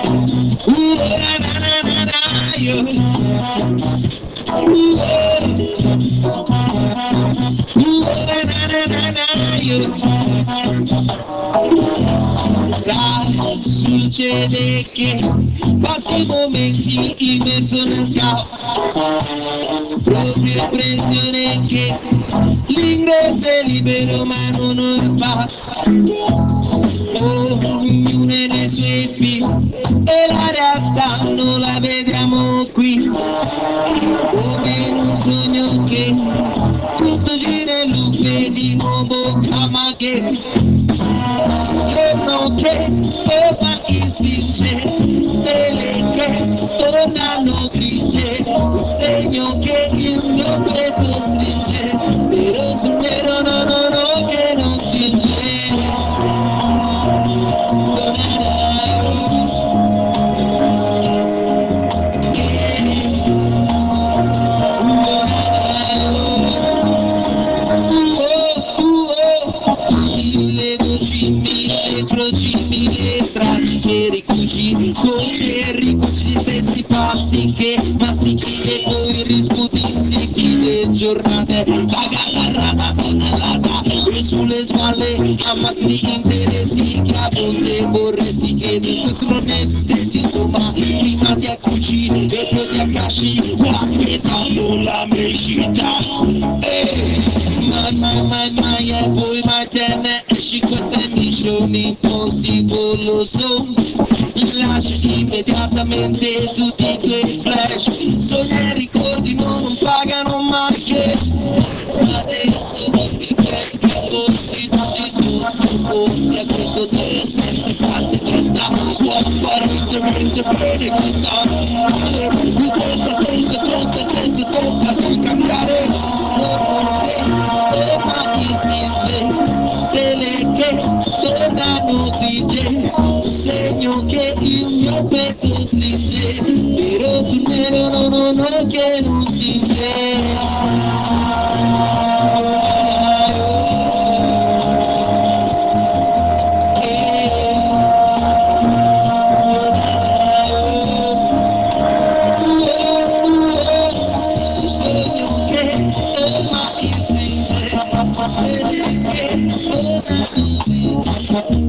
Sai, succede che passi momenti immerso nel caos, proprio impressione che l'ingresso è libero ma non è passo. Ognuno nei suoi film e la realtà non la vediamo qui, come in un sogno che tutto gira e lo vedi nuovo chiama che giorno che torna istinge, stelle che tornano grigie, un segno che il mio petto stringe, nero sul nero no no no che non stringe. Dolce e ricuci di testi pasti che mastichi e poi risputi insipide giornate, paga la rata tonnellata e sulle spalle ammassi interessi che a volte vorresti che questo non esistessi, insomma prima ti accucci e poi ti accasci aspettando la mescita mai e poi mai te ne esci, questa è mission impossible, lo so. Lasci immediatamente tutti i tuoi flash, sogni e ricordi non pagano mai che adesso che costi tutti sottoposti a questo te sempre parte questa può apparentemente bene questa di questa testa tocca di cambiare ma istinge tele che tornano grigie, un segno che il mio petto stringe, nero sul nero no no no che non stringe. Thank you.